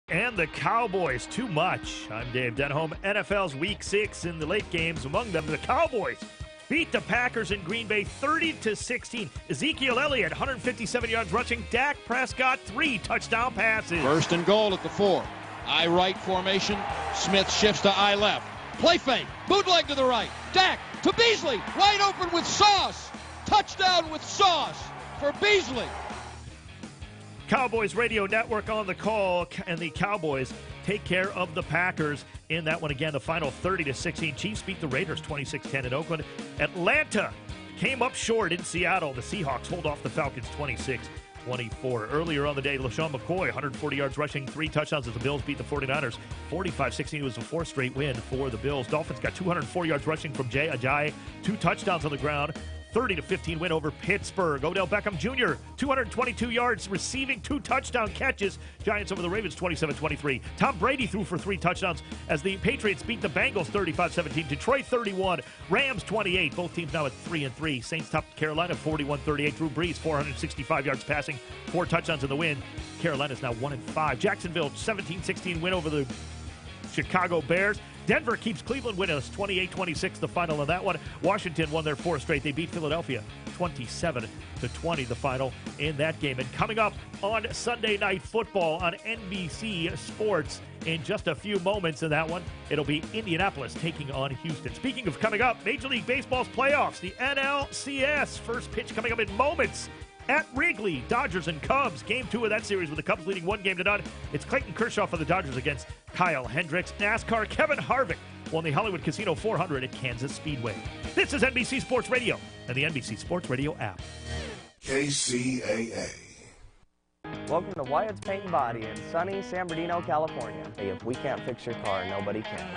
And the Cowboys, too much. I'm Dave Denholm. NFL's Week 6 in the late games. Among them, the Cowboys beat the Packers in Green Bay 30-16. Ezekiel Elliott, 157 yards rushing. Dak Prescott, 3 touchdown passes. First and goal at the 4. I right formation. Smith shifts to I left. Play fake. Bootleg to the right. Dak to Beasley. Wide open with Sauce. Touchdown with Sauce for Beasley. Cowboys Radio Network on the call, and the Cowboys take care of the Packers in that one again. The final 30-16. Chiefs beat the Raiders 26-10 in Oakland. Atlanta came up short in Seattle. The Seahawks hold off the Falcons 26-24. Earlier on the day, LaShawn McCoy, 140 yards rushing, 3 touchdowns as the Bills beat the 49ers 45-16. It was a 4th straight win for the Bills. Dolphins got 204 yards rushing from Jay Ajayi, 2 touchdowns on the ground. 30-15 win over Pittsburgh. Odell Beckham Jr., 222 yards receiving, 2 touchdown catches. Giants over the Ravens 27-23. Tom Brady threw for 3 touchdowns as the Patriots beat the Bengals 35-17. Detroit 31, Rams 28. Both teams now at 3-3. Saints topped Carolina 41-38. Drew Brees 465 yards passing, 4 touchdowns in the win. Carolina's now 1-5. Jacksonville 17-16 win over the Chicago Bears. Denver keeps Cleveland winless, 28-26 the final of that one. Washington won their 4th straight. They beat Philadelphia 27-20 the final in that game. And coming up on Sunday Night Football on NBC Sports in just a few moments in that one, it'll be Indianapolis taking on Houston. Speaking of coming up, Major League Baseball's playoffs, the NLCS. First pitch coming up in moments at Wrigley. Dodgers and Cubs. Game 2 of that series with the Cubs leading 1-0. It's Clayton Kershaw for the Dodgers against Kyle Hendricks. NASCAR, Kevin Harvick won the Hollywood Casino 400 at Kansas Speedway. This is NBC Sports Radio and the NBC Sports Radio app. Kcaa. Welcome to Wyatt's Paint and Body in sunny San Bernardino, California. Hey, if we can't fix your car, nobody can.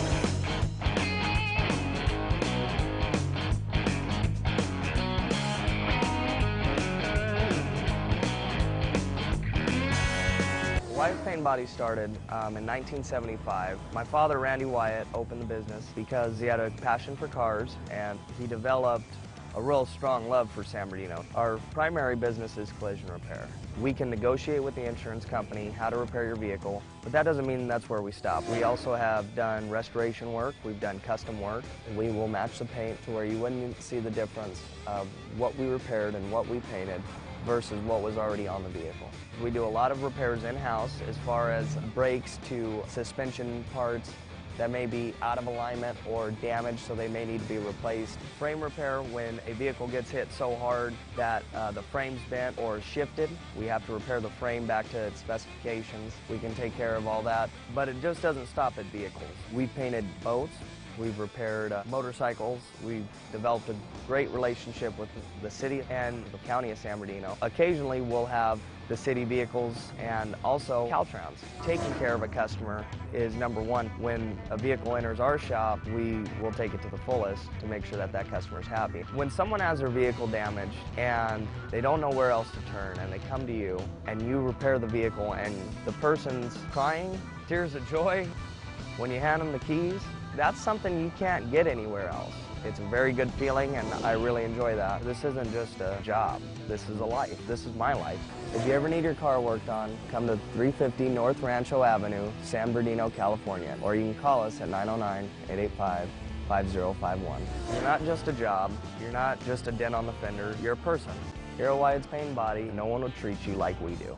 Wyatt's Paint and Body started in 1975. My father, Randy Wyatt, opened the business because he had a passion for cars and he developed a real strong love for San Bernardino. Our primary business is collision repair. We can negotiate with the insurance company how to repair your vehicle, but that doesn't mean that's where we stop. We also have done restoration work, we've done custom work. We will match the paint to where you wouldn't see the difference of what we repaired and what we painted versus what was already on the vehicle. We do a lot of repairs in-house as far as brakes to suspension parts that may be out of alignment or damaged, so they may need to be replaced. Frame repair, when a vehicle gets hit so hard that the frame's bent or shifted, we have to repair the frame back to its specifications. We can take care of all that, but it just doesn't stop at vehicles. We've painted boats. We've repaired motorcycles. We've developed a great relationship with the city and the county of San Bernardino. Occasionally we'll have the city vehicles and also Caltrans. Taking care of a customer is number one. When a vehicle enters our shop, we will take it to the fullest to make sure that that customer is happy. When someone has their vehicle damaged and they don't know where else to turn and they come to you and you repair the vehicle and the person's crying, tears of joy, when you hand them the keys, that's something you can't get anywhere else. It's a very good feeling, and I really enjoy that. This isn't just a job. This is a life. This is my life. If you ever need your car worked on, come to 350 North Rancho Avenue, San Bernardino, California, or you can call us at 909-885-5051. You're not just a job. You're not just a dent on the fender. You're a person. Here at Wyatt's Paint and Body, no one will treat you like we do.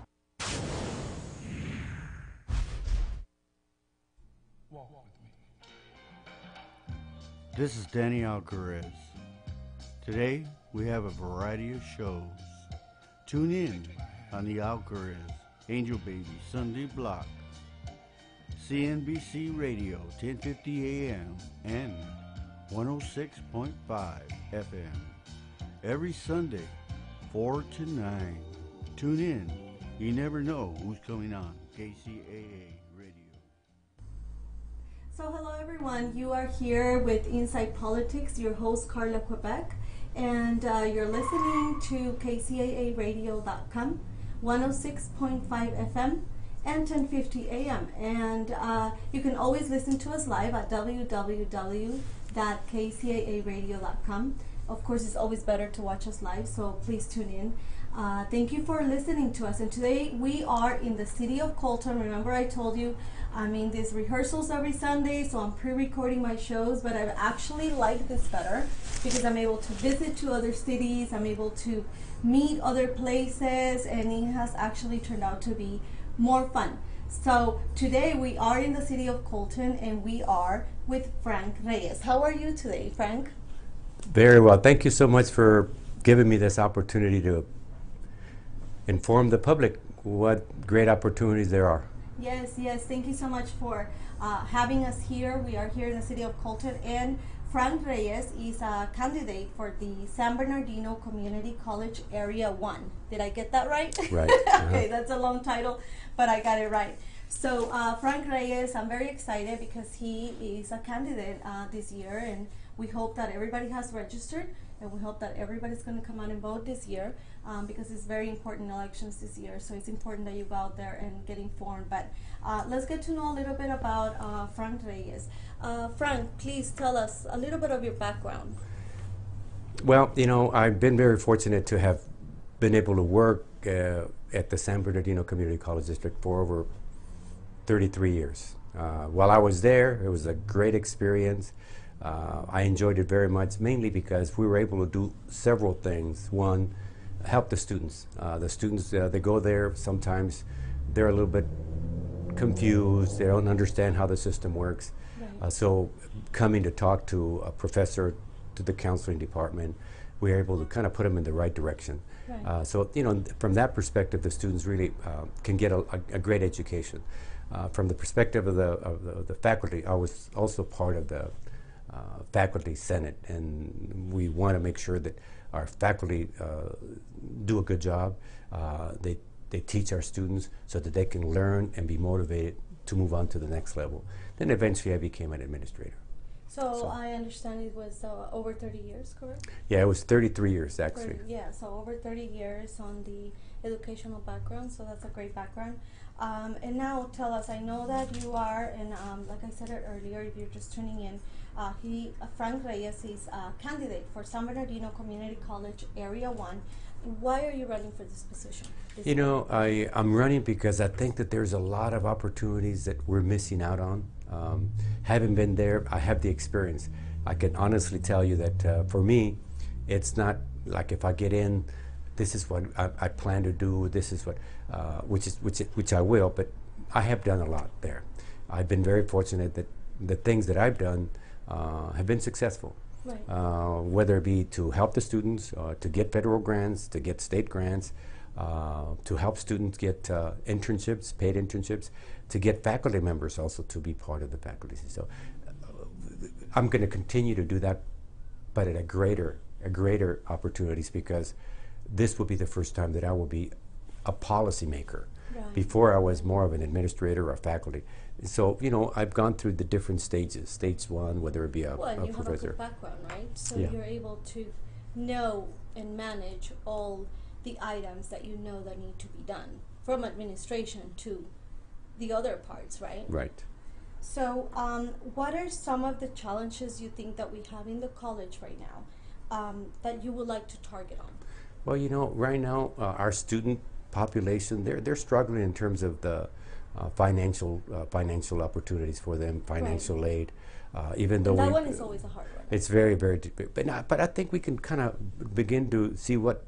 This is Danny Alcarez. Today, we have a variety of shows. Tune in on the Alcarez Angel Baby Sunday block, CNBC Radio, 1050 AM and 106.5 FM. Every Sunday, 4 to 9. Tune in. You never know who's coming on. KCAA Radio. So hello everyone, you are here with Inside Politics, your host Carla Quebec, and you're listening to KCAAradio.com, 106.5 FM and 1050 AM, and you can always listen to us live at www.kcaaradio.com. Of course, it's always better to watch us live, so please tune in. Thank you for listening to us. And today we are in the city of Colton. Remember, I told you I'm in these rehearsals every Sunday, so I'm pre-recording my shows. But I actually like this better because I'm able to visit to other cities. I'm able to meet other places, and it has actually turned out to be more fun. So today we are in the city of Colton, and we are with Frank Reyes. How are you today, Frank? Very well. Thank you so much for giving me this opportunity to inform the public what great opportunities there are. Yes, yes. Thank you so much for having us here. We are here in the city of Colton, and Frank Reyes is a candidate for the San Bernardino Community College Area 1. Did I get that right? Right. Okay, that's a long title, but I got it right. So Frank Reyes, I'm very excited because he is a candidate this year, and we hope that everybody has registered, and we hope that everybody's going to come out and vote this year because it's very important elections this year. So it's important that you go out there and get informed. But let's get to know a little bit about Frank Reyes. Frank, please tell us a little bit of your background. Well, you know, I've been very fortunate to have been able to work at the San Bernardino Community College District for over 33 years. While I was there, it was a great experience. I enjoyed it very much, mainly because we were able to do several things. One, help the students. They go there, sometimes they're a little bit confused, they don't understand how the system works. Right. So coming to talk to a professor, to the counseling department, we were able to kind of put them in the right direction. Right. So, you know, from that perspective, the students really can get a great education. From the perspective of the faculty, I was also part of the faculty senate, and we want to make sure that our faculty do a good job. They teach our students so that they can learn and be motivated to move on to the next level. Then eventually I became an administrator. So I understand it was over 30 years, correct? Yeah, it was 33 years actually. Yeah, so over 30 years on the educational background, so that's a great background. And now tell us, I know that you are, and like I said it earlier, if you're just tuning in, Frank Reyes is a candidate for San Bernardino Community College Area 1. Why are you running for this position? You know, I'm running because I think that there's a lot of opportunities that we're missing out on. Having been there, I have the experience. I can honestly tell you that for me, it's not like if I get in, this is what I plan to do, this is what, which I will, but I have done a lot there. I've been very fortunate that the things that I've done have been successful. Right. Whether it be to help the students, to get federal grants, to get state grants, to help students get internships, paid internships, to get faculty members also to be part of the faculty. So I'm going to continue to do that, but at a greater opportunities, because this will be the first time that I will be a policymaker. Right. Before I was more of an administrator or faculty. So, you know, I've gone through the different stages. Stage one, whether it be a Well, and you have a professor. good background, right? So Yeah. you're able to know and manage all the items that you know that need to be done, from administration to the other parts, right? Right. So what are some of the challenges you think that we have in the college right now that you would like to target on? Well, you know, right now our student population, they're struggling in terms of the financial opportunities for them, financial aid. Even though And that one is always a hard one. it's very, very deep. But I think we can kind of begin to see what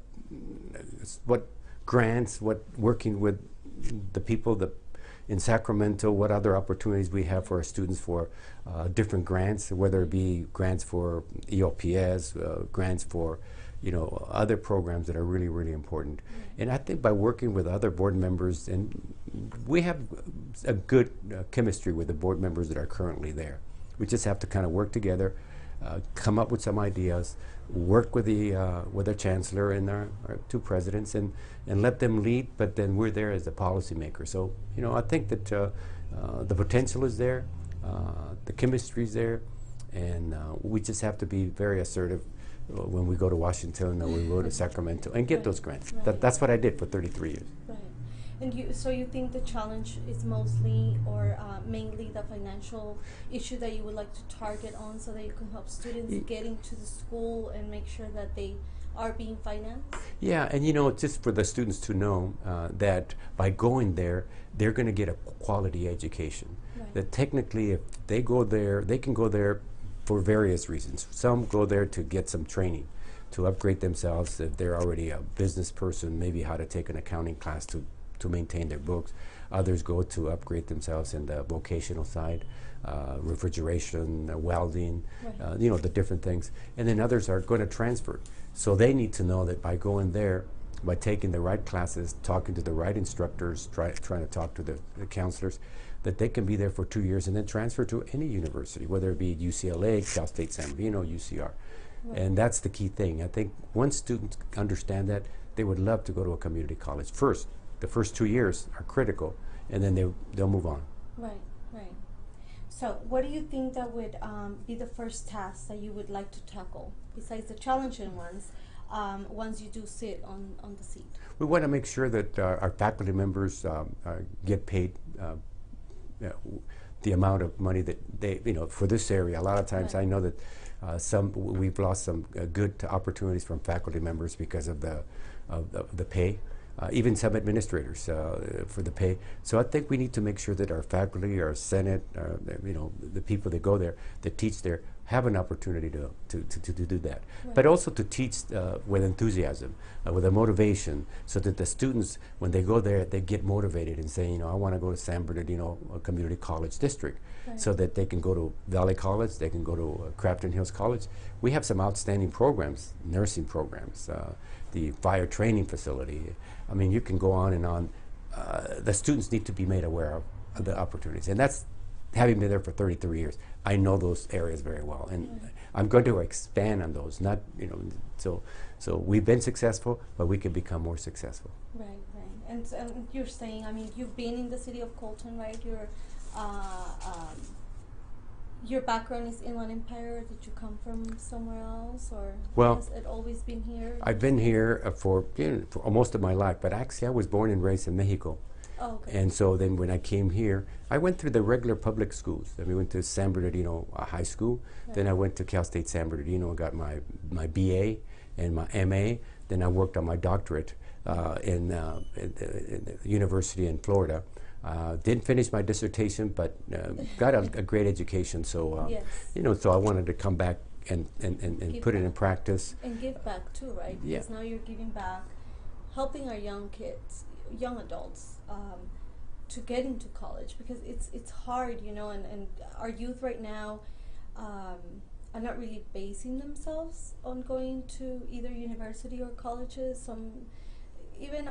grants, what working with the people in Sacramento, what other opportunities we have for our students for different grants, whether it be grants for EOPS, grants for, you know, other programs that are really, really important. And I think by working with other board members, and we have a good chemistry with the board members that are currently there. We just have to kind of work together, come up with some ideas, work with the chancellor and our two presidents, and let them lead. But then we're there as a policymaker. So, you know, I think that the potential is there, the chemistry is there, and we just have to be very assertive when we go to Washington or we go to Sacramento and get those grants. Right. That's what I did for 33 years. Right. And so you think the challenge is mostly or mainly the financial issue that you would like to target on, so that you can help students get into the school and make sure that they are being financed? Yeah, and just for the students to know that by going there, they're going to get a quality education. Right. That technically, if they go there, they can go there for various reasons. Some go there to get some training, to upgrade themselves. If they're already a business person, maybe how to take an accounting class to maintain their books. Others go to upgrade themselves in the vocational side, refrigeration, welding, Right. The different things. And then others are going to transfer. So they need to know that by going there, by taking the right classes, talking to the right instructors, trying to talk to the counselors, that they can be there for 2 years and then transfer to any university, whether it be UCLA, Cal State San Bernardino, UCR. Right. And that's the key thing. I think once students understand that, they would love to go to a community college. First, the first 2 years are critical, and then they'll move on. Right, right. So what do you think that would be the first task that you would like to tackle, besides the challenging ones, once you do sit on the seat? We want to make sure that our faculty members get paid the amount of money that they, for this area. A lot of times Right. I know that we've lost some good opportunities from faculty members because of the pay. Even some administrators for the pay. So I think we need to make sure that our faculty, our Senate, the people that go there, that teach there, have an opportunity to do that. Right. But also to teach with enthusiasm, with a motivation, so that the students, when they go there, they get motivated and say, I want to go to San Bernardino Community College District, Right. so that they can go to Valley College, they can go to Crafton Hills College. We have some outstanding programs, nursing programs, the fire training facility. I mean, you can go on and on. The students need to be made aware of the opportunities. And that's, having been there for 33 years, I know those areas very well. And I'm going to expand on those. Not, so we've been successful, but we can become more successful. Right, right. And you're saying, I mean, you've been in the city of Colton, right? Your background is Inland Empire. Did you come from somewhere else, or Well, has it always been here? I've been here for most of my life, but actually I was born and raised in Mexico. Oh, okay. And so then when I came here, I went through the regular public schools. I went to San Bernardino High School. Right. Then I went to Cal State San Bernardino and got my BA and my MA. Then I worked on my doctorate in the university in Florida. Didn't finish my dissertation, but got a great education. So, Yes. So I wanted to come back and Give put it back. in practice. And give back too, right? Yeah. Because now you're giving back, helping our young kids, young adults, to get into college, because it's hard, and our youth right now are not really basing themselves on going to either university or colleges. Some even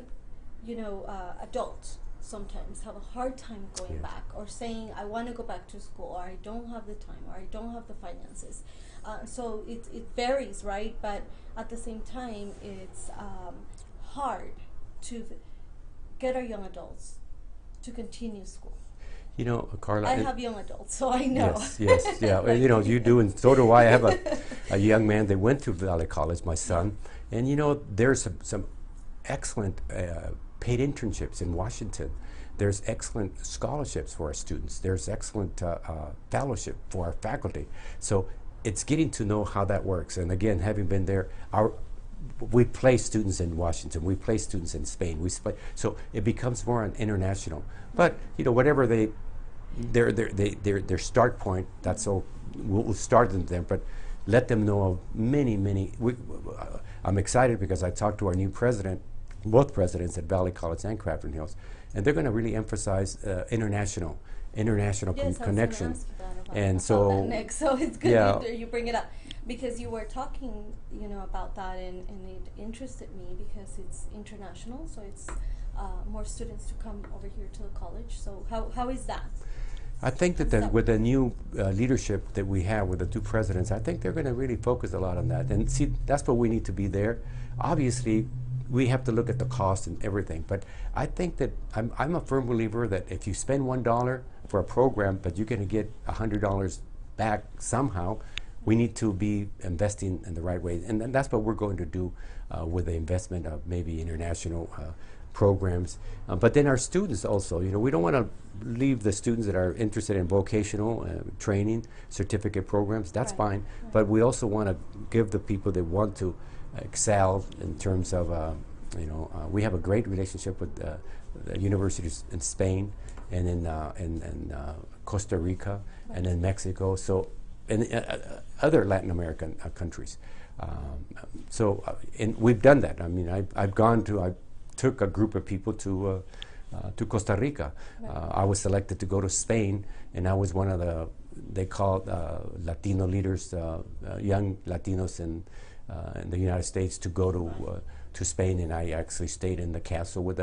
adults sometimes have a hard time going Yes. back, or saying, I want to go back to school, or I don't have the time, or I don't have the finances. So it varies, right? But at the same time, it's hard to get our young adults to continue school. Carla. I have young adults, so I know. Yes, yeah. Like You do, and so do I. I have a young man that went to Valley College, my son, and there's some excellent paid internships in Washington. There's excellent scholarships for our students. There's excellent fellowship for our faculty. So it's getting to know how that works. And again, having been there, we place students in Washington. We place students in Spain. So it becomes more an international. But whatever their start point, that's all. We'll start them there, but let them know of many. I'm excited because I talked to our new president, both presidents at Valley College and Crafton Hills, and they're going to really emphasize international Yes, connection. I was gonna ask you that And about so, that next. So it's good yeah. that you bring it up, because you were talking, about that, and it interested me because it's international, so it's more students to come over here to the college. So how is that? I think that with the new leadership that we have with the two presidents, I think they're going to really focus a lot on that. And see, that's what we need to be there. Obviously, we have to look at the cost and everything. But I think that I'm a firm believer that if you spend $1 for a program, but you're going to get $100 back somehow, we need to be investing in the right way. And that's what we're going to do with the investment of maybe international programs. But then our students also, we don't want to leave the students that are interested in vocational training, certificate programs. That's Right, fine. right. But we also want to give the people that want to excel in terms of, we have a great relationship with the universities in Spain and in Costa Rica and in Mexico, so and other Latin American countries. And we've done that. I mean, I took a group of people to Costa Rica. I was selected to go to Spain, and I was one of they called Latino leaders, young Latinos in the United States, to go to Spain, and I actually stayed in the castle with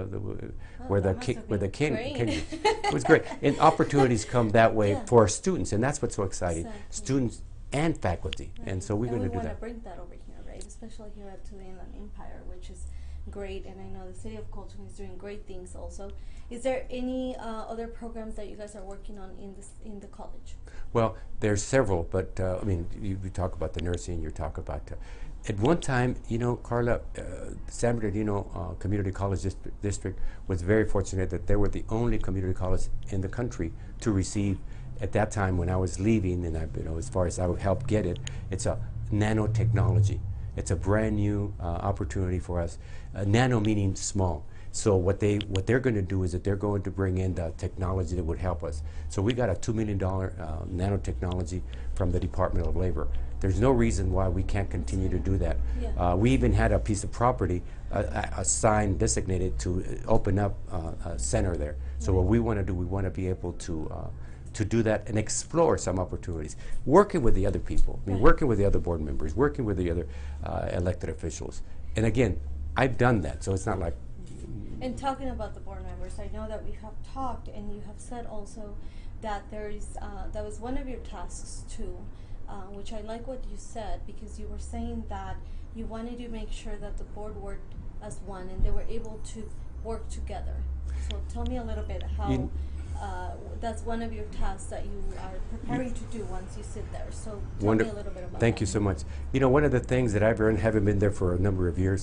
the king. It was great, and opportunities come that way for students, and that's what's so exciting. Students and faculty, and so we're going to do that. We want to bring that over here, right? Especially here to the Inland Empire, which is great, and I know the city of Colton is doing great things also. Is there any other programs that you guys are working on in the college? Well, there's several, but I mean, you talk about the nursing, you talk about. At one time, Carla, San Bernardino Community College District was very fortunate that they were the only community college in the country to receive, at that time when I was leaving, and as far as I helped get it, it's a nanotechnology. It's a brand new opportunity for us. Nano meaning small. So what they're going to do is that they're going to bring in the technology that would help us. So we got a $2 million nanotechnology from the Department of Labor. There's no reason why we can't continue to do that. Yeah. We even had a piece of property, a sign designated to open up a center there. So what we want to do, we want to be able to do that and explore some opportunities, working with the other people, working with the other board members, working with the other elected officials. And again, I've done that, so it's not like. And talking about the board members, I know that we have talked, and you have said also that that was one of your tasks too, which I like what you said, because you were saying that you wanted to make sure that the board worked as one and they were able to work together. So tell me a little bit how that's one of your tasks that you are preparing to do once you sit there. So tell me a little bit about Thank that. you so much. One of the things that I've earned, having been there for a number of years,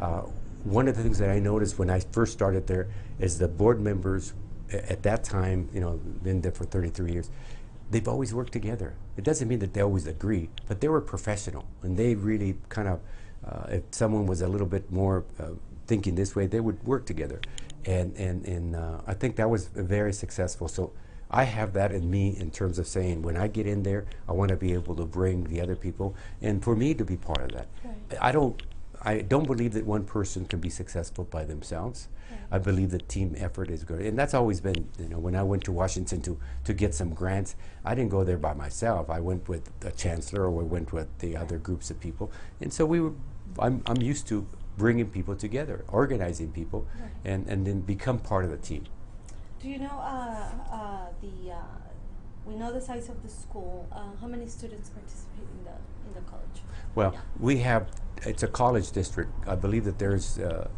one of the things that I noticed when I first started there is the board members at that time, been there for 33 years, they've always worked together. It doesn't mean that they always agree, but they were professional, and they really kind of, if someone was a little bit more thinking this way, they would work together. And I think that was very successful. So I have that in me in terms of saying, when I get in there, I want to be able to bring the other people, and for me to be part of that. Right. I don't believe that one person can be successful by themselves. Right. I believe that team effort is good, and that's always been. When I went to Washington to get some grants, I didn't go there by myself. I went with the chancellor, or we went with the other groups of people, and so I'm used to bringing people together, organizing people, right, and then become part of the team. Do you know we know the size of the school? How many students participate in the college? Well, we have. It's a college district. I believe that there's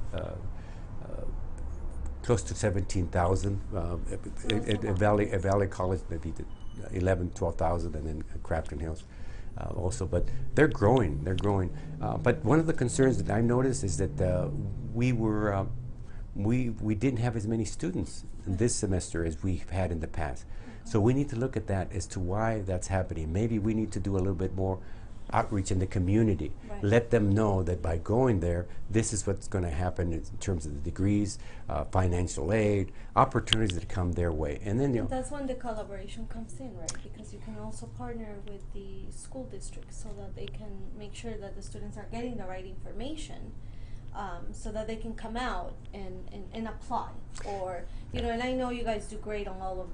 close to 17,000. At Valley College, maybe 11, 12,000, and then Crafton Hills also. But they're growing. But one of the concerns that I noticed is that we didn't have as many students this semester as we've had in the past. So we need to look at that as to why that's happening. Maybe we need to do a little bit more outreach in the community. Right. Let them know that by going there, this is what's going to happen in terms of the degrees, financial aid, opportunities that come their way. And then that's when the collaboration comes in, right? Because you can also partner with the school district so that they can make sure that the students are getting the right information, so that they can come out and apply. Or, and I know you guys do great on all of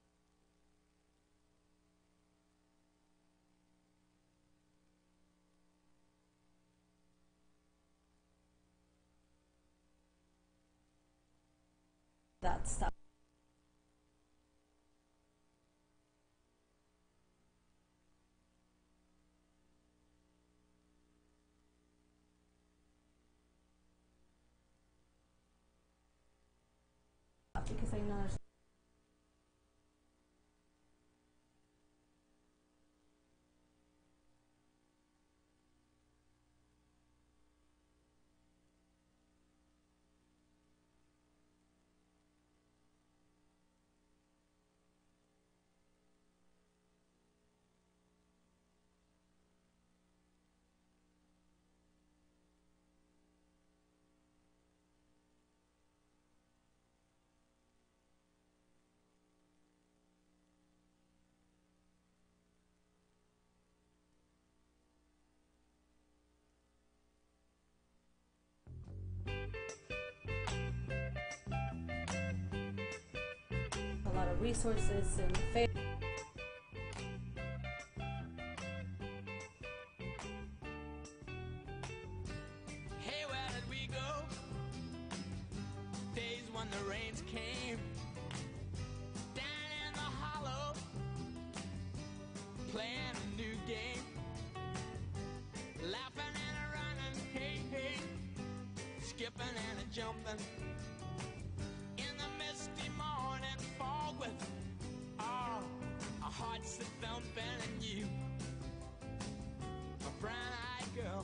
that stuff. Because I know there's lot of resources and fairs. Hey, where did we go? Days when the rains came down in the hollow, playing a new game, laughing and a running, hey, hey, skipping and a jumping in the misty morning fog with our hearts a thumping, and you, a brown-eyed girl.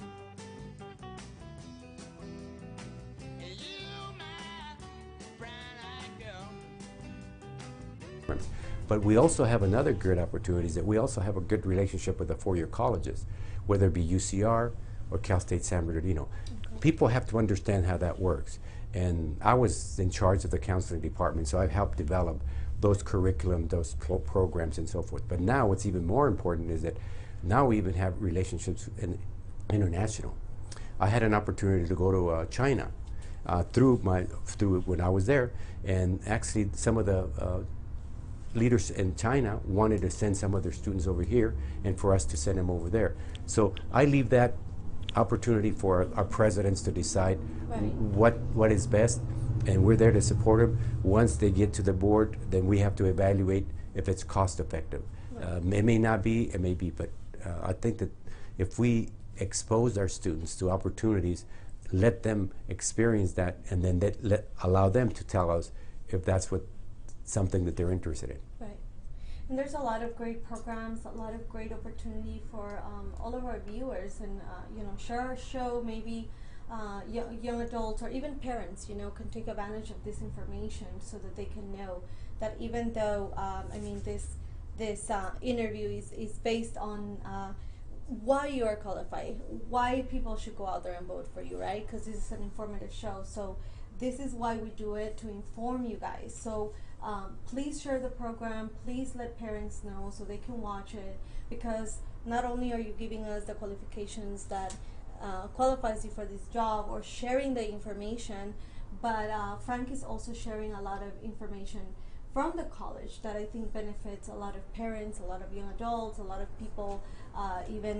But we also have another good opportunity is that we also have a good relationship with the four-year colleges, whether it be UCR or Cal State San Bernardino. Okay. People have to understand how that works. And I was in charge of the counseling department, so I've helped develop those curriculum, those programs and so forth. But now what's even more important is that now we even have relationships international. I had an opportunity to go to China through when I was there, and actually some of the leaders in China wanted to send some of their students over here and for us to send them over there. So I leave that opportunity for our presidents to decide what is best, and we're there to support them. Once they get to the board, then we have to evaluate if it's cost effective. It may not be, it may be, but I think that if we expose our students to opportunities, let them experience that, and then allow them to tell us if that's something that they're interested in. Right. And there's a lot of great programs, a lot of great opportunity for all of our viewers, and share our show. Maybe young adults or even parents, can take advantage of this information so that they can know that even though this interview is based on why you are qualified, why people should go out there and vote for you, right? Because this is an informative show. So this is why we do it, to inform you guys. So please share the program. Please let parents know so they can watch it, because not only are you giving us the qualifications that qualifies you for this job or sharing the information, but Frank is also sharing a lot of information from the college that I think benefits a lot of parents, a lot of young adults, a lot of people, even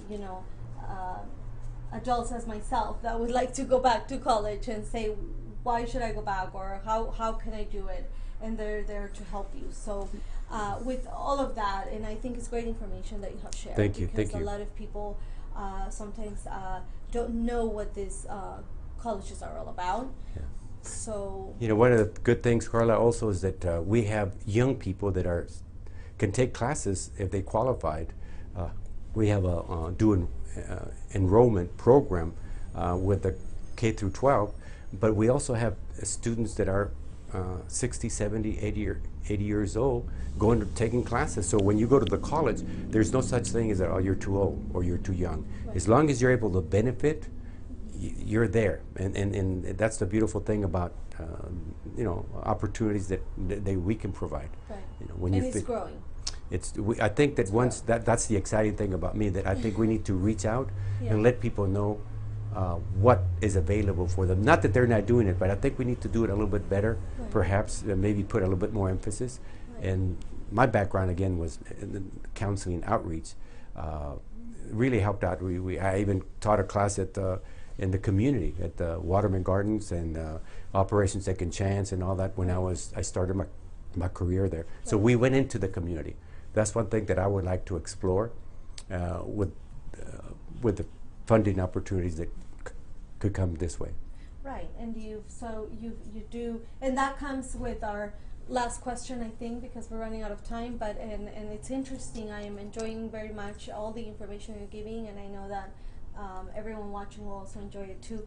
adults as myself that would like to go back to college and say, why should I go back, or how can I do it? And they're there to help you. So with all of that, and I think it's great information that you have shared. Thank you. Because a lot of people sometimes don't know what these colleges are all about. Yeah. So one of the good things, Carla, also is that we have young people that can take classes if they qualified. We have a enrollment program with the K through 12, but we also have students that are 60, 70, 80 years old taking classes. So when you go to the college, there's no such thing as you're too old or you're too young. Right. As long as you're able to benefit, you're there, and that's the beautiful thing about opportunities that we can provide. Right. When and it's growing. I think that once that's the exciting thing about me, that I think we need to reach out and let people know what is available for them. Not that they're not doing it, but I think we need to do it a little bit better, perhaps maybe put a little bit more emphasis. And my background again was in counseling outreach. Really helped out. I even taught a class in the community at the Waterman Gardens and Operation Second Chance and all that when I started my career there. So we went into the community. That's one thing that I would like to explore with the funding opportunities that could come this way. Right, and you do, and that comes with our last question, I think, because we're running out of time. But and it's interesting. I am enjoying very much all the information you're giving, and I know that everyone watching will also enjoy it too.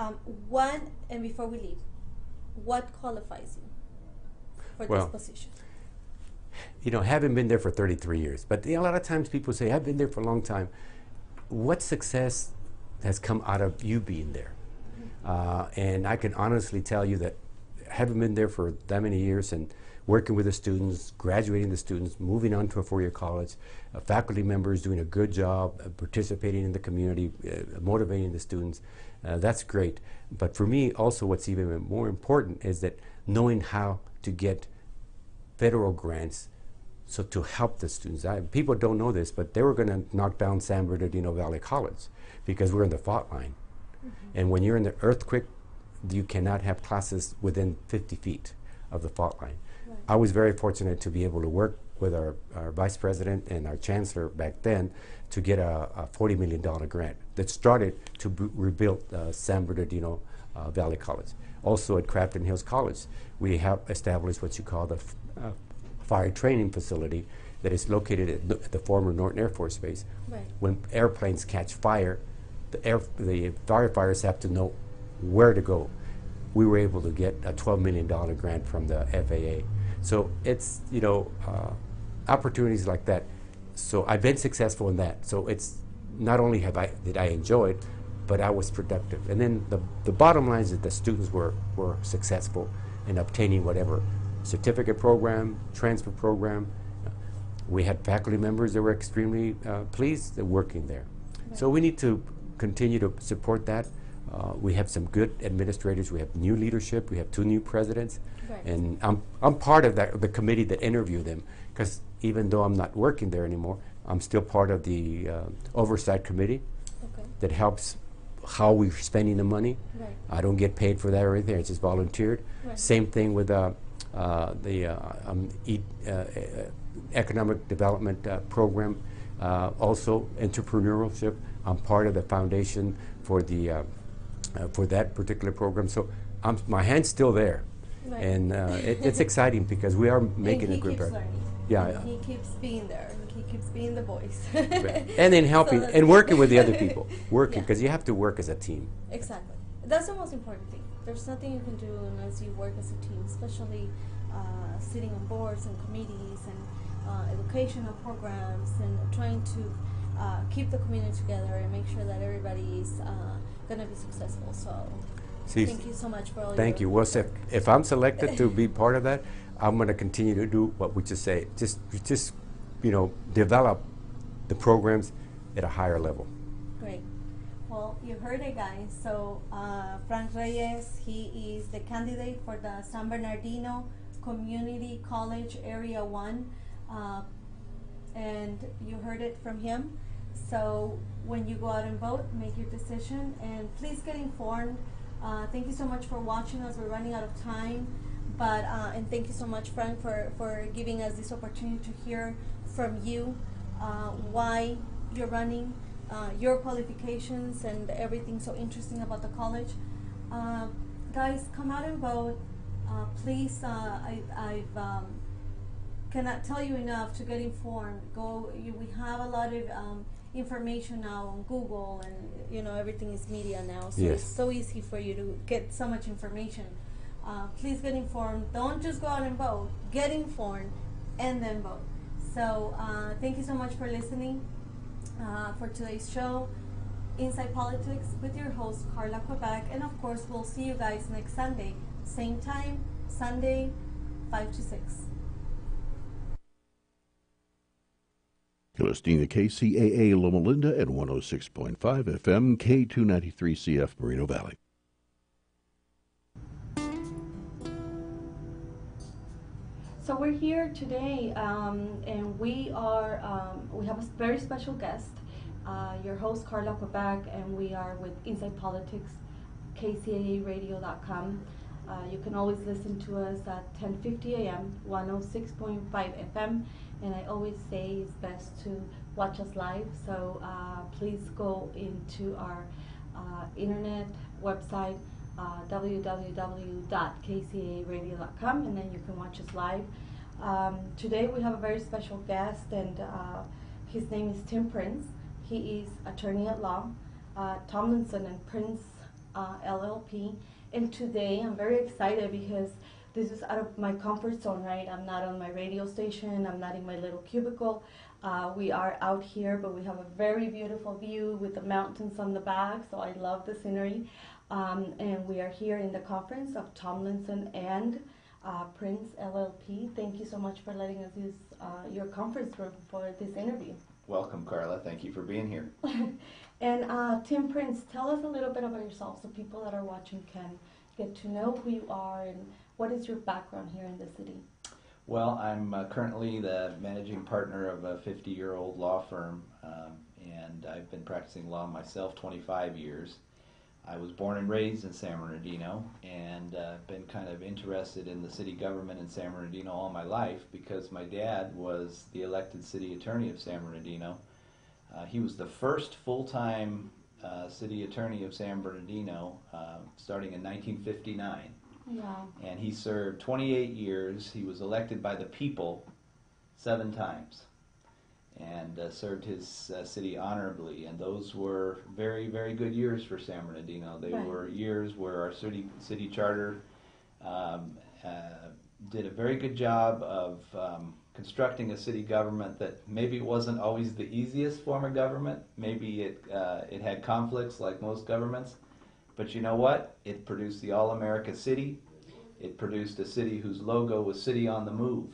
And before we leave, what qualifies you for this position? Haven't been there for 33 years, but a lot of times people say, I've been there for a long time. What success has come out of you being there? And I can honestly tell you that having been there for that many years and working with the students, graduating the students, moving on to a four-year college, faculty members doing a good job, participating in the community, motivating the students, that's great. But for me, also what's even more important is that knowing how to get federal grants so to help the students. People don't know this, but they were going to knock down San Bernardino Valley College because we're in the fault line. And when you're in the earthquake, you cannot have classes within 50 feet of the fault line. Right. I was very fortunate to be able to work with our vice president and our chancellor back then to get a $40 million grant that started to rebuild San Bernardino Valley College. Also at Crafton Hills College, we have established what you call the fire training facility that is located at the former Norton Air Force Base. Right. When airplanes catch fire, the firefighters have to know where to go. We were able to get a $12 million grant from the FAA. So it's, opportunities like that. So I've been successful in that. So it's not only did I enjoy it, but I was productive. And then the bottom line is that the students were successful in obtaining whatever certificate program, transfer program. We had faculty members that were extremely pleased working there. Right. So we need to continue to support that. We have some good administrators. We have new leadership. We have 2 new presidents. Right. And I'm part of the committee that interviewed them, because even though I'm not working there anymore, I'm still part of the oversight committee that helps how we're spending the money. Right. I don't get paid for that or anything. It's just volunteered. Right. Same thing with the economic development program. Also entrepreneurship. I'm part of the foundation for the for that particular program. So my hand's still there. Right. And it's exciting because we are making a good progress. Yeah, and he keeps being there. He keeps being the voice. And then helping So and working with the other people. Working, Yeah. because you have to work as a team. Exactly. That's the most important thing. There's nothing you can do unless you work as a team, especially sitting on boards and committees and educational programs and trying to keep the community together and make sure that everybody is going to be successful. So thank you so much for all Thank you. Well, if I'm selected to be part of that, I'm going to continue to do what we just say. Just develop the programs at a higher level. Great. Well, you heard it, guys. So Frank Reyes, he is the candidate for the San Bernardino Community College Area 1. And you heard it from him. So when you go out and vote, make your decision. And please get informed. Thank you so much for watching us. We're running out of time. But and thank you so much, Frank, for giving us this opportunity to hear from you why you're running, your qualifications, and everything so interesting about the college. Guys, come out and vote. Please, I cannot tell you enough to get informed. We have a lot of information now on Google, and everything is media now, so Yes. it's so easy for you to get so much information. Please get informed. Don't just go out and vote. Get informed and then vote. So thank you so much for listening for today's show, Inside Politics, with your host, Carla Quebec. And of course, we'll see you guys next Sunday. Same time, Sunday, 5 to 6. You're listening to KCAA Loma Linda at 106.5 FM, K293CF Moreno Valley. So we're here today, and we have a very special guest, your host Carla Quebec, and we are with Inside Politics, KCAAradio.com. You can always listen to us at 10:50 a.m., 106.5 FM, and I always say it's best to watch us live. So please go into our internet website, www.kcaaradio.com, and then you can watch us live. Today we have a very special guest, and his name is Tim Prince. He is attorney at law, Tomlinson and Prince LLP. And today I'm very excited because this is out of my comfort zone, right? I'm not on my radio station. I'm not in my little cubicle. We are out here, but we have a very beautiful view with the mountains on the back, so I love the scenery. And we are here in the conference of Tomlinson and Prince LLP. Thank you so much for letting us use your conference room for this interview. Welcome, Carla. Thank you for being here. And Tim Prince, tell us a little bit about yourself so people that are watching can get to know who you are and what is your background here in the city. Well, I'm currently the managing partner of a 50-year-old law firm, and I've been practicing law myself 25 years. I was born and raised in San Bernardino, and been kind of interested in the city government in San Bernardino all my life because my dad was the elected city attorney of San Bernardino. He was the first full-time city attorney of San Bernardino starting in 1959. Wow. And he served 28 years. He was elected by the people 7 times and served his city honorably. And those were very, very good years for San Bernardino. They were years where our city charter did a very good job of constructing a city government that maybe wasn't always the easiest form of government. Maybe it had conflicts like most governments. But you know what? It produced the All-America City. It produced a city whose logo was City on the Move,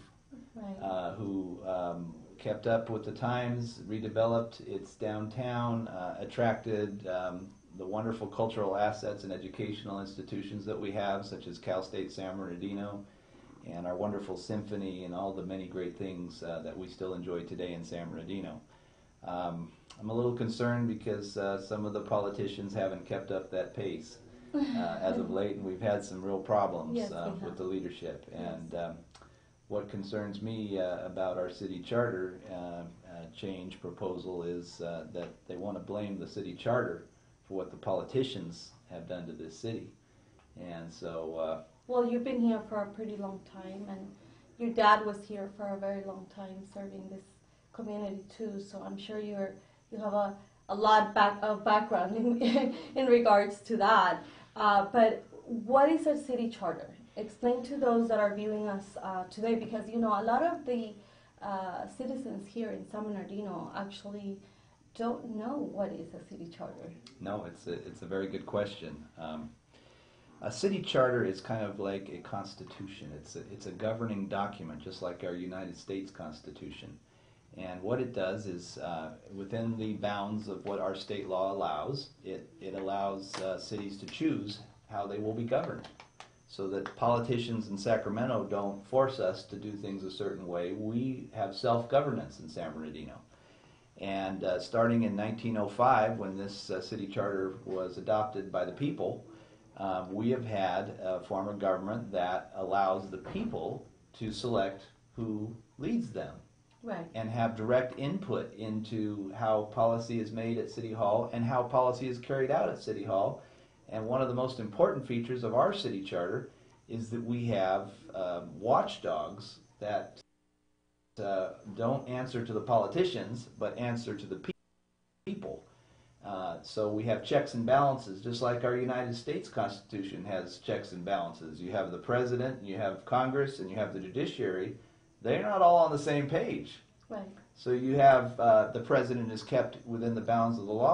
who kept up with the times, redeveloped its downtown, attracted the wonderful cultural assets and educational institutions that we have, such as Cal State San Bernardino, and our wonderful symphony and all the many great things that we still enjoy today in San Bernardino. I'm a little concerned because some of the politicians haven't kept up that pace as of late, and we've had some real problems with the leadership. And what concerns me about our city charter change proposal is that they want to blame the city charter for what the politicians have done to this city. And so... well, you've been here for a pretty long time, and your dad was here for a very long time serving this community too, so I'm sure you have a lot of background in regards to that. But what is a city charter? Explain to those that are viewing us today, because a lot of the citizens here in San Bernardino actually don't know what is a city charter. No, it's a very good question. A city charter is kind of like a constitution. It's a governing document, just like our United States Constitution. And what it does is, within the bounds of what our state law allows, it allows cities to choose how they will be governed, so that politicians in Sacramento don't force us to do things a certain way. We have self-governance in San Bernardino. And starting in 1905, when this city charter was adopted by the people, we have had a form of government that allows the people to select who leads them. Right. And have direct input into how policy is made at City Hall and how policy is carried out at City Hall. And one of the most important features of our city charter is that we have watchdogs that don't answer to the politicians, but answer to the people. So we have checks and balances, just like our United States Constitution has checks and balances. You have the president, you have Congress, and you have the judiciary. They're not all on the same page. Right. So you have the president is kept within the bounds of the law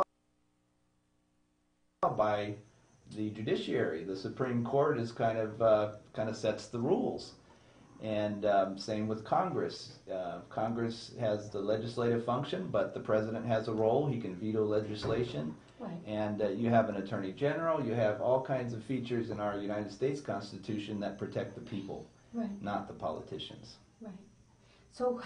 by the judiciary. The Supreme Court is kind of sets the rules, and same with Congress. Congress has the legislative function, but the president has a role. He can veto legislation. Right. And you have an attorney general. You have all kinds of features in our United States Constitution that protect the people, not the politicians. Right. So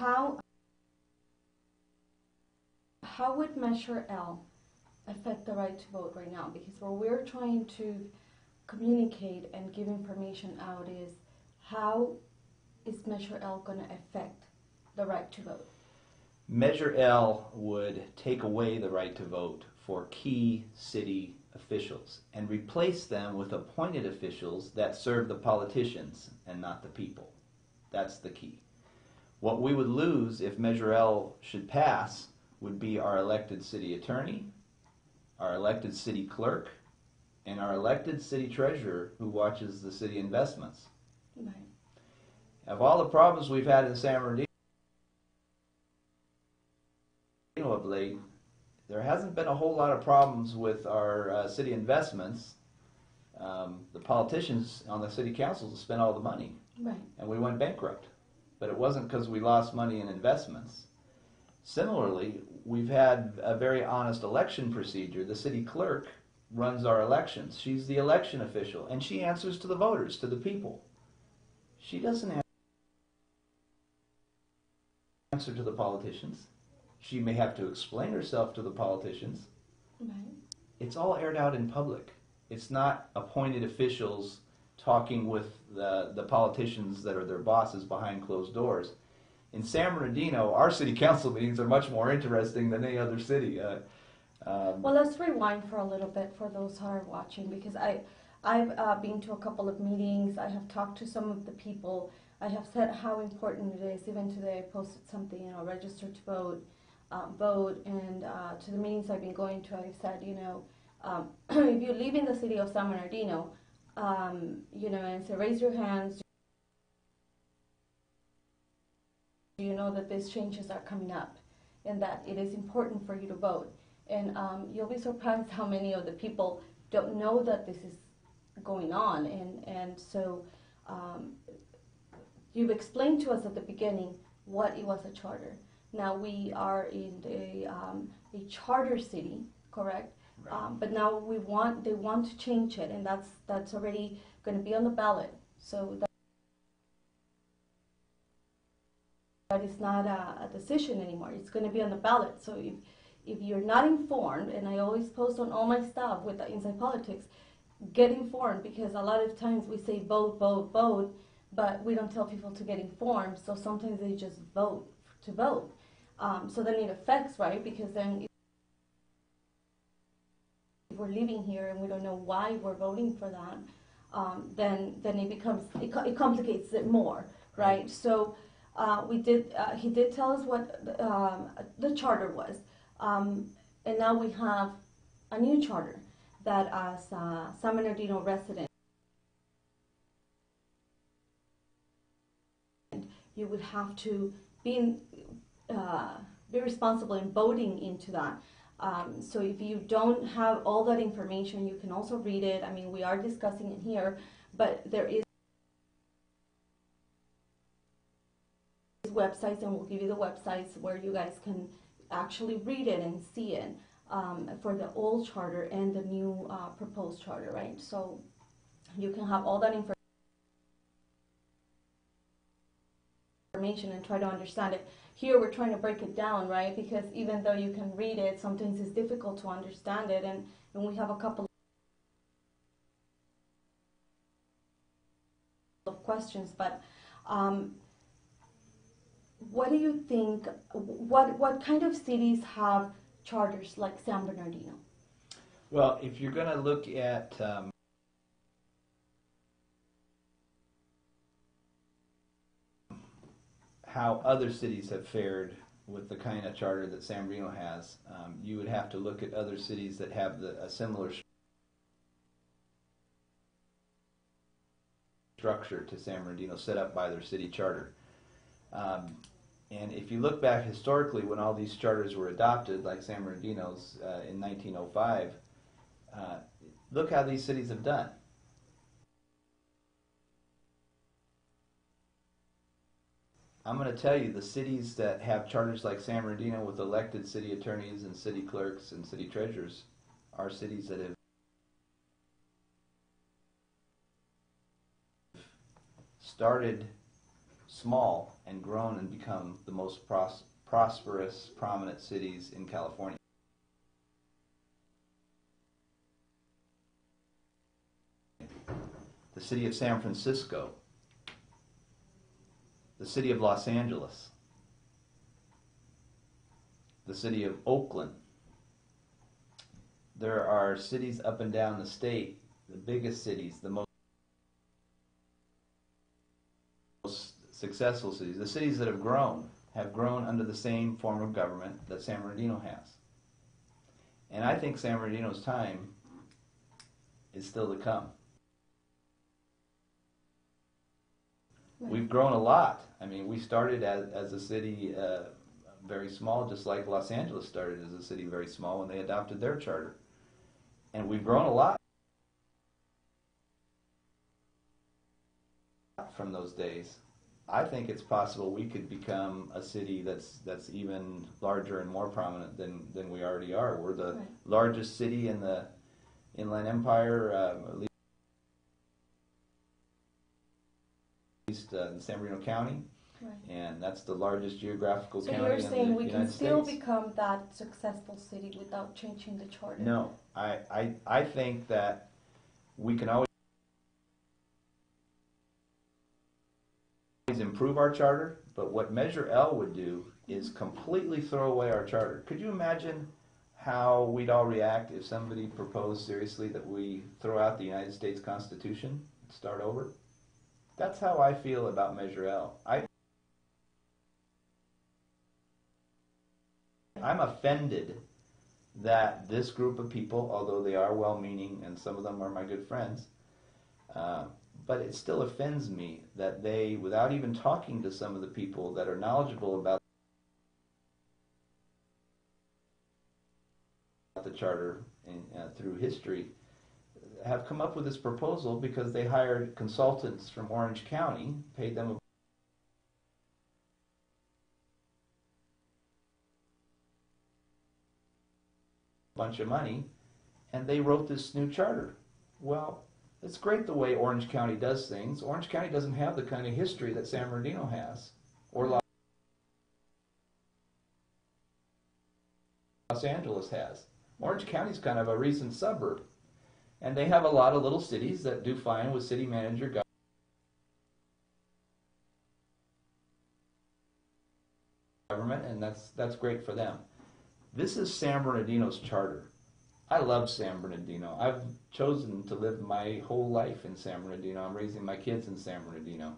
how would Measure L affect the right to vote right now? Because what we're trying to communicate and give information out is, how is Measure L going to affect the right to vote? Measure L would take away the right to vote for key city officials and replace them with appointed officials that serve the politicians and not the people. That's the key. What we would lose if Measure L should pass would be our elected city attorney, our elected city clerk, and our elected city treasurer who watches the city investments. Right. Of all the problems we've had in San Bernardino of late, there hasn't been a whole lot of problems with our city investments. The politicians on the city council spent all the money, and we went bankrupt. But it wasn't because we lost money in investments. Similarly, we've had a very honest election procedure. The city clerk runs our elections. She's the election official, and she answers to the voters, to the people. She doesn't answer to the politicians. She may have to explain herself to the politicians. Right. It's all aired out in public. It's not appointed officials talking with the politicians that are their bosses behind closed doors. In San Bernardino, our city council meetings are much more interesting than any other city. Well, let's rewind for a little bit for those who are watching, because I've been to a couple of meetings. I have talked to some of the people. I have said how important it is. Even today, I posted something, register to vote, and to the meetings I've been going to, I've said, if you live in the city of San Bernardino, and say, raise your hands. You know that these changes are coming up, and that it is important for you to vote. And you'll be surprised how many of the people don't know that this is going on. And so you've explained to us at the beginning what it was a charter. Now we are in a charter city, correct? Right. But now they want to change it, and that's already going to be on the ballot. So that is not a decision anymore. It's going to be on the ballot. So if you're not informed, and I always post on all my stuff with the Inside Politics, get informed, because a lot of times we say vote, vote, vote, but we don't tell people to get informed. So sometimes they just vote to vote. So then it affects, right? Because then if we're living here and we don't know why we're voting for that, then it complicates it more, right? So he did tell us what the charter was, and now we have a new charter that as San Bernardino resident, you would have to be responsible in voting into that. So if you don't have all that information, you can also read it. I mean, we are discussing it here, but there is websites, and we'll give you the websites where you guys can actually read it and see it for the old charter and the new proposed charter, right? So you can have all that information and try to understand it. Here we're trying to break it down, right? Because even though you can read it, sometimes it's difficult to understand it, and we have a couple of questions. But what do you think? What kind of cities have charters like San Bernardino? Well, if you're going to look at how other cities have fared with the kind of charter that San Bernardino has, you would have to look at other cities that have a similar structure to San Bernardino set up by their city charter. And if you look back historically when all these charters were adopted, like San Bernardino's in 1905, look how these cities have done. I'm going to tell you, the cities that have charters like San Bernardino with elected city attorneys and city clerks and city treasurers are cities that have started small and grown and become the most prosperous, prominent cities in California. The city of San Francisco, the city of Los Angeles, the city of Oakland. There are cities up and down the state, the biggest cities, the most successful cities, the cities that have grown under the same form of government that San Bernardino has. And I think San Bernardino's time is still to come. We've grown a lot. I mean, we started as a city very small, just like Los Angeles started as a city very small when they adopted their charter. And we've grown a lot from those days. I think it's possible we could become a city that's even larger and more prominent than we already are. We're the largest city in the Inland Empire, at least in San Bernardino County. Right. And that's the largest geographical So county you're in saying the we United can still States. become that successful city without changing the charter? No, I think that we can always improve our charter, but what Measure L would do is completely throw away our charter. Could you imagine how we'd all react if somebody proposed seriously that we throw out the United States Constitution and start over? That's how I feel about Measure L. I'm offended that this group of people, although they are well-meaning and some of them are my good friends, but it still offends me that they, without even talking to some of the people that are knowledgeable about the charter through history, have come up with this proposal because they hired consultants from Orange County, paid them bunch of money, and they wrote this new charter. Well, it's great the way Orange County does things. Orange County doesn't have the kind of history that San Bernardino has, or Los Angeles has. Orange County's kind of a recent suburb, and they have a lot of little cities that do fine with city manager government, and that's great for them. This is San Bernardino's charter. I love San Bernardino. I've chosen to live my whole life in San Bernardino. I'm raising my kids in San Bernardino.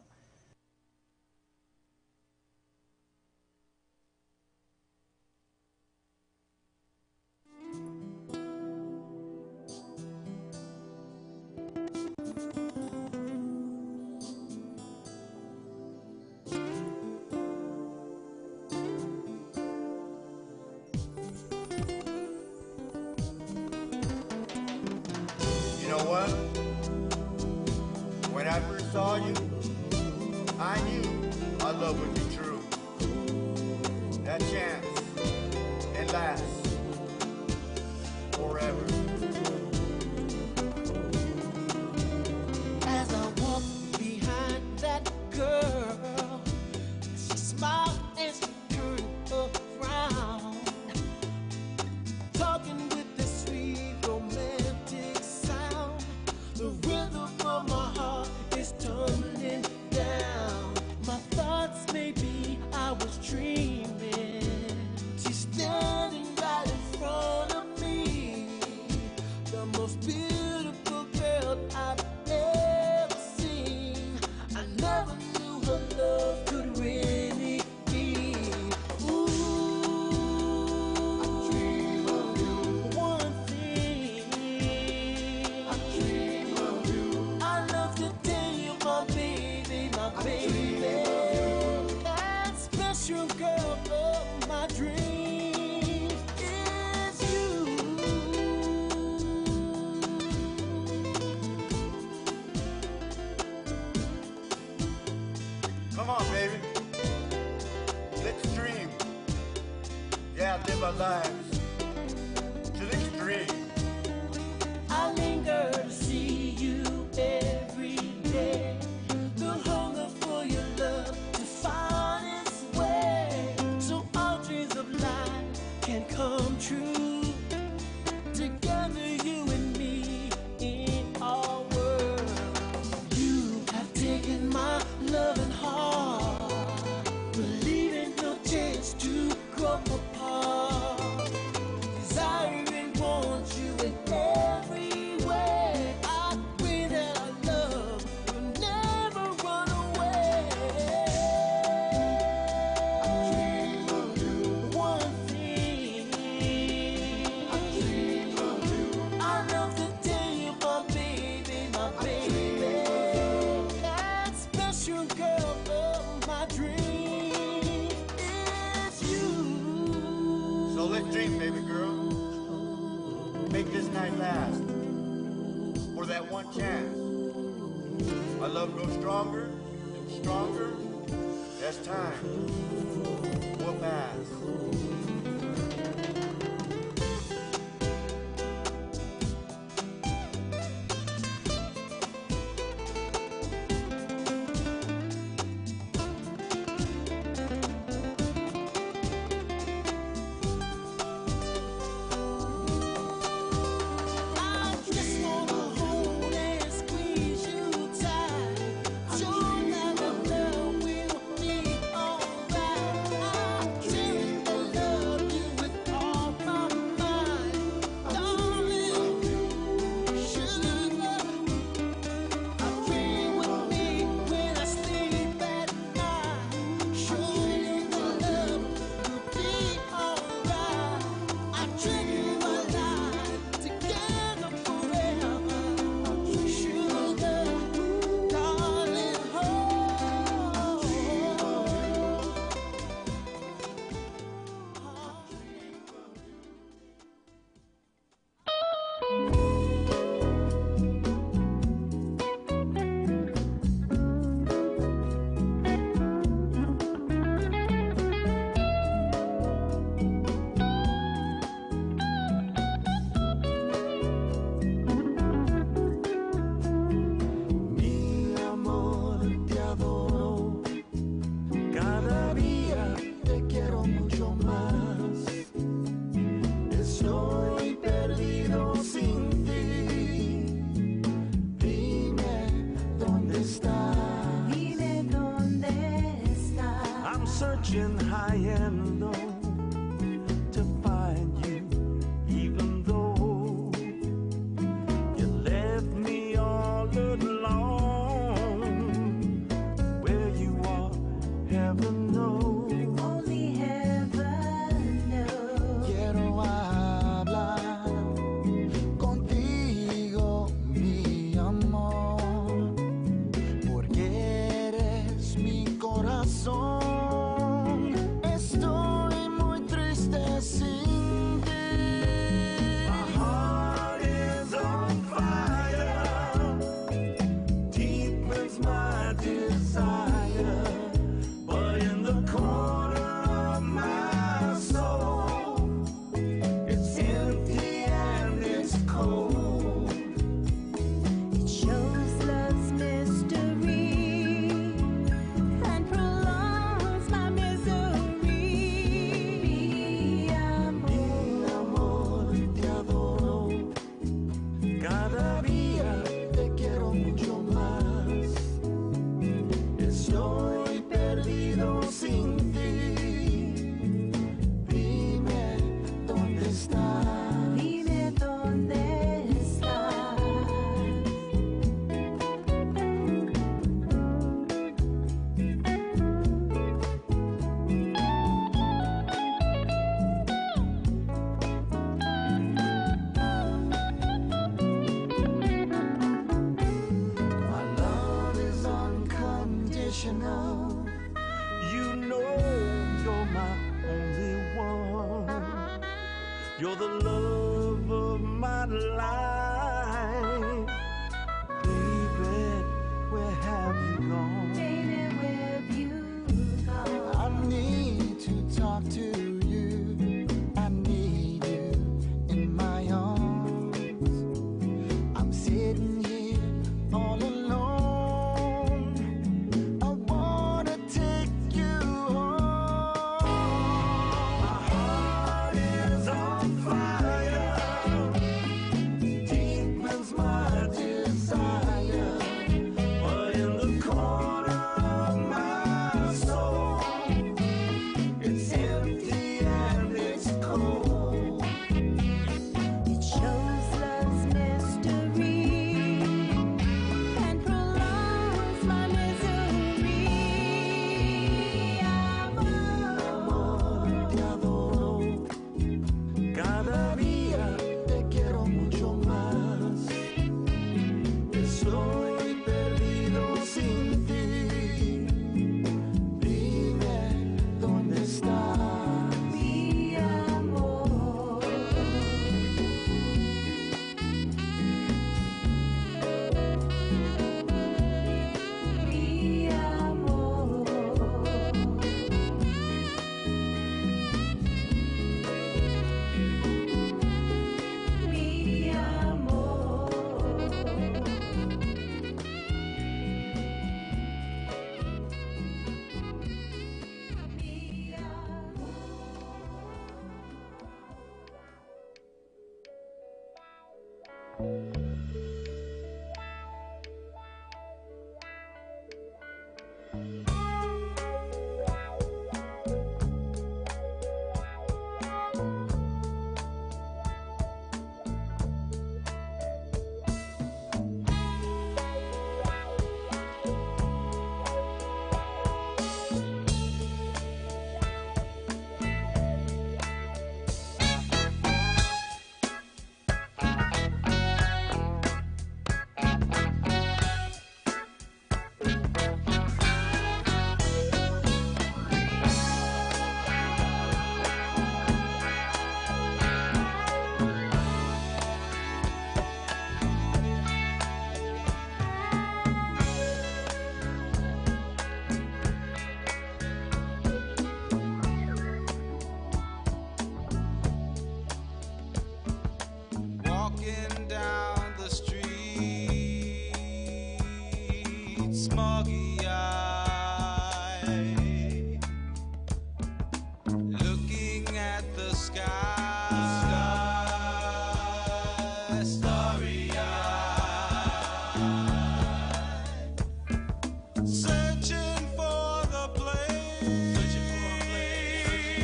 You know what? When I first saw you, I knew our love would be true. That chance and last forever. As I walk behind that girl, she smiled and she turned around, talking with the sweet romantic sound. The rhythm of my heart is tumbling down. My thoughts maybe I was dreaming. She's standing right in front of me, the most beautiful girl I've ever seen. I never knew her love could really be. Ooh, I dream of you. One thing, I dream of you. I love to tell you, my baby, my baby. That special girl of my dreams is you. Come on, baby. Let's dream. Yeah, live our lives to the extreme. I linger to see you every day. The hunger for your love to find its way, so our dreams of life can come true. Together, you and me in our world. You have taken my loving heart, believing no chance to grow apart. Desire and want you in every way. I pray that our love will never run away. I dream of you. One thing, I dream of you. I love to tell you, my baby, my baby. That special girl of my dreams is you. So let's dream, baby girl. Make this night last. For that one chance. Our love grows stronger and stronger as time will pass. stand alone to find you, even though you left me all alone. Where you are, heaven knows. Only heaven knows. Quiero hablar contigo, mi amor, porque eres mi corazón. Estoy muy triste sin ti. My heart is on fire, deep is my desire, but in the corner of my soul, it's empty and it's cold. It shows love's mystery and prolongs my misery. Mi amor, Te adoro, cada día te quiero mucho más. Estoy perdido sin ti. Dime dónde estás. dime dónde estás. My love is unconditional. You know you're my only one. You're the love of my life. Baby, where have you gone? Baby, where have you gone? I need to talk to you. I need you in my arms. I'm sitting here all alone. I wanna take you home. My heart is on fire, deep is my desire, but in the corner of my soul, it's empty and it's cold. It shows love's mystery and prolongs my misery. Amor, Te adoro, cada día te quiero mucho más. Estoy perdido sin ti. Dime dónde estás. mi amor. Mi amor. Mi Walking down the street, smoggy eye, looking at the sky, starry eyed, searching for the place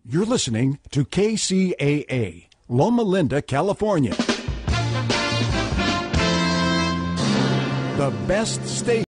You're listening to KCAA, Loma Linda, California. The best station.